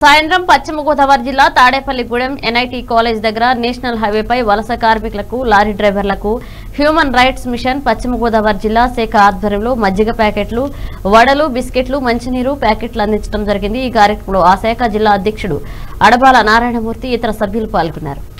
సాయంత్రం పశ్చిమ గోదావరి జిల్లా Tadepalligudem NIT college దగ్గర నేషనల్ హైవేపై వలస కార్మికులకు లారీ డ్రైవర్లకు హ్యూమన్ రైట్స్ మిషన్ పశ్చిమ గోదావరి జిల్లా శాఖ ఆధ్వర్యంలో మజ్జిగ ప్యాకెట్లు, వడలు, బిస్కెట్లు, మంచినీరు ప్యాకెట్లు అందించడం జరిగింది. ఈ కార్యక్రమంలో ఆ శాఖ జిల్లా అధ్యక్షుడు అడబాల నారాయణమూర్తి ఇతర సభ్యులు పాల్గొన్నారు.